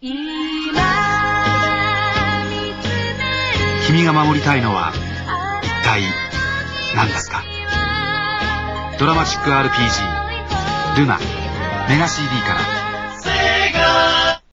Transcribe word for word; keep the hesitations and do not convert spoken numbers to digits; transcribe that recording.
君が守りたいのは一体何ですか？ドラマチック アールピージー ルナメガ シーディー から